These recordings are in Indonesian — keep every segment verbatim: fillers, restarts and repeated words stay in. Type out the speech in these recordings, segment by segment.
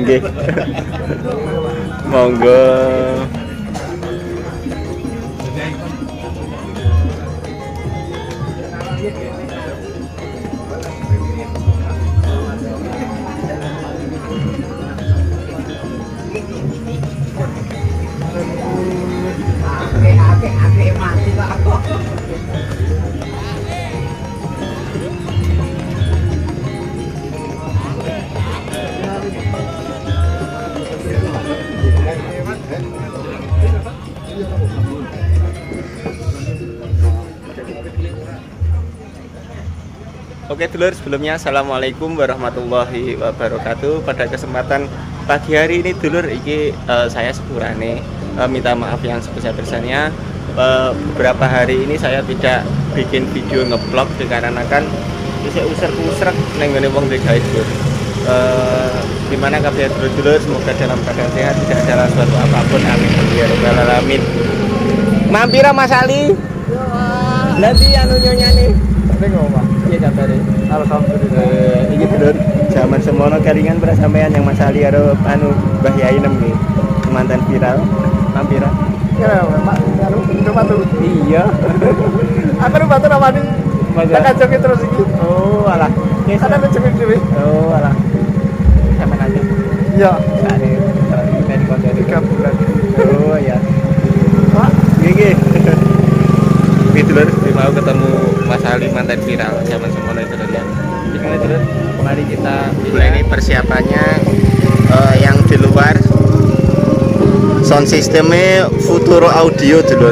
nggih. Monggo. Ake-ake mati kok. Oke dulur, sebelumnya assalamualaikum warahmatullahi wabarakatuh. Pada kesempatan pagi hari ini dulur, iki uh, saya sepurane uh, minta maaf yang sebesar-besarnya. Uh, beberapa hari ini saya tidak bikin video ngeblog dikarenakan bisa usir-usir neng ngene wong dhewe dulur. Uh, dimana kabar dulur-dulur, semoga dalam keadaan sehat, tidak ada suatu apapun, amin ya rabbal alamin. Mampira Mas Ali. Nanti anu nyonya nih. Ning omah. Iya kabare. Alhamdulillah. Eh, iki dulur, zaman semono karingan prasampean yang Mas Ali karo anu Mbah Yai nem iki. Mantan viral. Mampira. Ya, Pak, anu coba tuh. Iya. Aku nu batu ramani. Tak kacau terus iki. Oh, alah. Ada kecil dhewe. Oh, alah. Sama aja. Iya. Sare dari konten tiga bulan. Oh, ya. Pak, Gigi. Ini dulur, mau ketemu Mas Ali mantan viral zaman semono itu dulur ya. Gimana dulur? Mari kita mulai ini persiapannya uh, yang di luar. Sound sistemnya Futuro Audio dulur.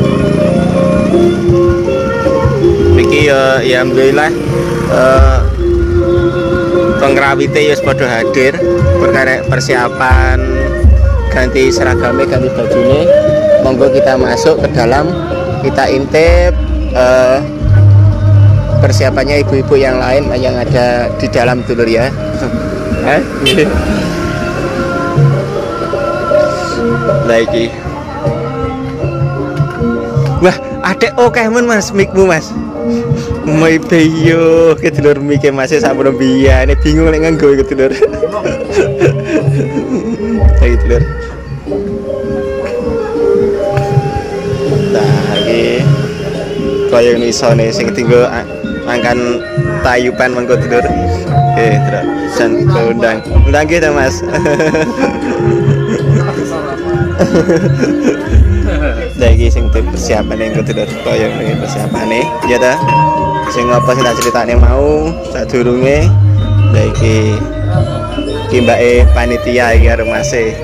Iki uh, ya alhamdulillah uh, pengrawite ya padha hadir perkara persiapan ganti seragamnya, ganti bajunya. Monggo kita masuk ke dalam, kita intip uh, persiapannya ibu-ibu yang lain yang ada di dalam dulur ya. Lagi. Wah, adek oke men Mas, mikmu Mas. Mai beyo ke dulur mike Mas sampun biyen bingung lek nganggo iku dulur. Lagi dulur. Lagi kaya isone sing tinggal angkan tayupan mengko dulur. Oke, terus san undang. Undang kita Mas. Lagi sing persiapan yang dulur kaya ngene persiapane. Ya ta. Sing apa sing tak critane mau sadurunge lagi iki mbake panitia iki karo Mas e.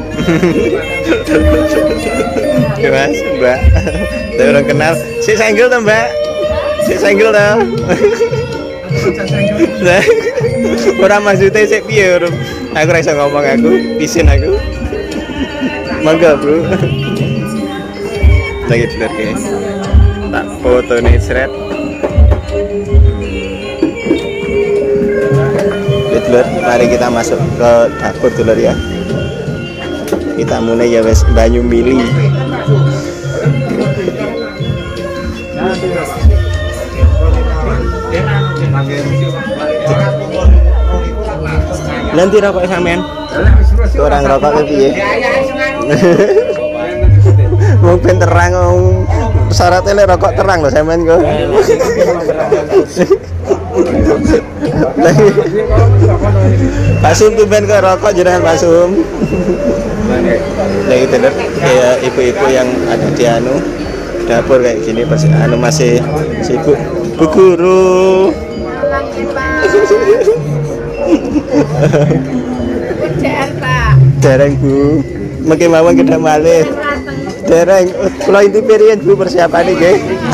Ya Mas, Mbak. Saya orang kenal. Si senggel tuh Mbak. Si senggel tuh. Orang maksudnya si piye orang. Aku rasa ngomong aku, pisin aku. Mangga bro. Lagi dulur ke. Tak foto nih seret. Dulur, mari kita masuk ke dapur dulur ya. Kita mulai ya wes banyu mili. Nanti rokok sampean. Orang rokok ke piye? Mungkin terang syaratnya rokok terang loh sampean kok. Pak Sum tuh ben ke rokok jenengan Pak Sum. Lagi tener kayak ibu-ibu yang ada di anu dapur kayak gini pas anu masih sibuk. Bu guru. Dereng Bu. Mungkin mawon kedah malih. Dereng kula inti period Bu persiapan iki.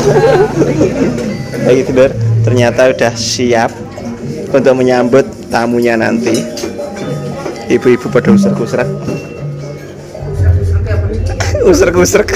Lagi tener ternyata udah siap untuk menyambut tamunya nanti. Ibu-ibu pada usrek-usrek. Usrek-usrek.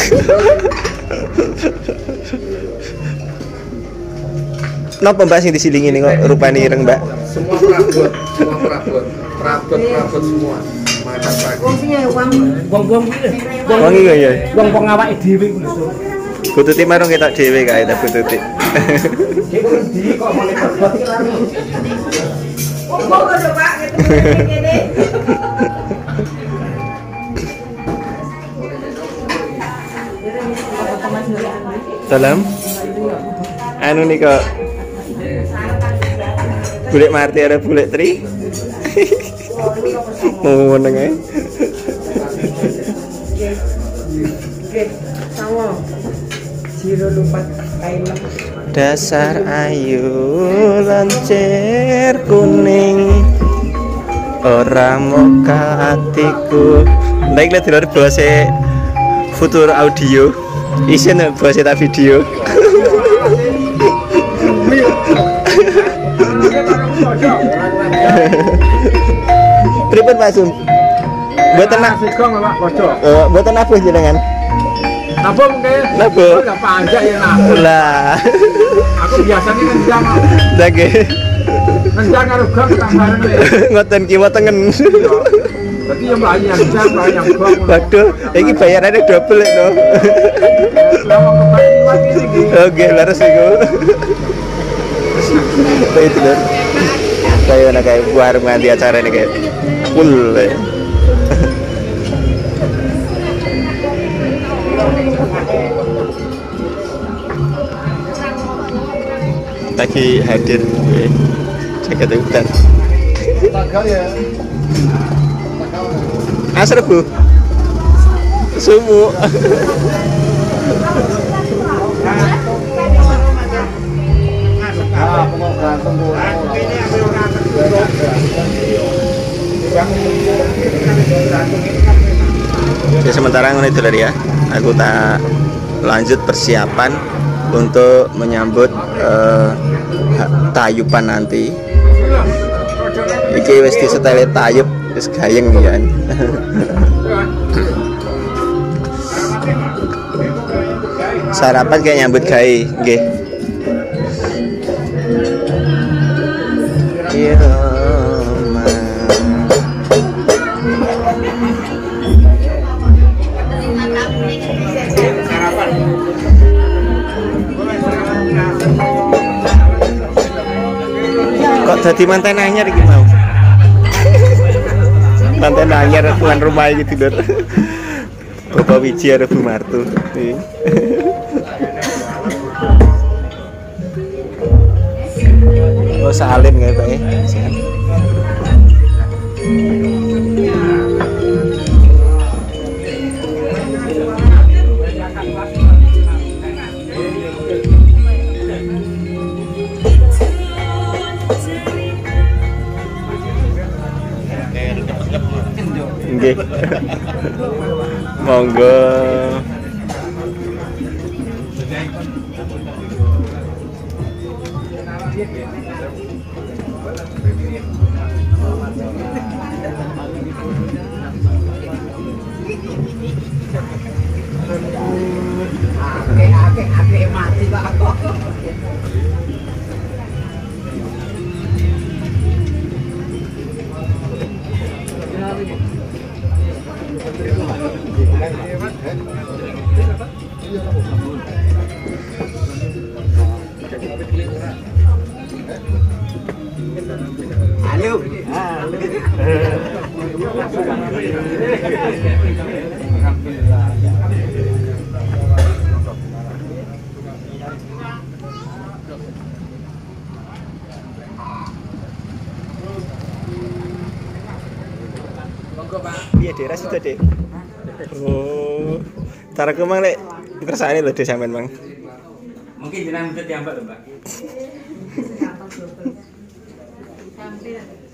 Napa Mbak sing disilingi nih kok rupane ireng Mbak? semua perabot, semua perabot, perabot, perabot semua. Makan pagi. Wong-wong kuwi. Wong iki ya. Wong-wong awake dhewe kuwi lho. Bututi marung ketok dhewe kae ta bututi. Iki ndi kok mulai bobot iki lari. Oh, kok Pak, ketemu kene. Dalam anu nih kok bulik marti ada bulik tri mau menengah dasar ayu lancer kuning orang muka hatiku baik lihat dulu bahasa futur audio isinya bahasa tak video pripun Pak Sum mboten nak Sikong Pak Bodo. eh mboten nabuh jenengan Nabung mungkin. nabuh Enggak panjang ya nabung. lah Aku biasanya nendang. dage Nendang karo gong tambahan ya. ngoten kiwa tengen Berarti yang mlayu yang nendang, mlayu yang gong. waduh iki bayarannya double no Lawang kebak iki. oke laras iku kayak itu kan kayak mana kayak warung nganti acara ini kayak full ya. Lagi hadir eh, jaket hutan Tagal ya. asal bu sumu Ah, pokok berantem bu. ya sementara ini dulu ya aku tak lanjut persiapan untuk menyambut eh, tayupan nanti iki wis disetele tayub wis gayeng ya sarapan kayak nyambut gawe nggih iya kok dadi manten anyar iki mau manten anyar tuan rumah iki tidur Bapak Wiji ada Bu Martu oh salin nggak Pak ya nggih. Monggo. Ake-ake mati Pak. Halo. Iya daerah situ deh. Oh, cara kemang lek kersane lho desa sampean, Bang. Mungkin jenengan mesti tiambak lho, Mbak.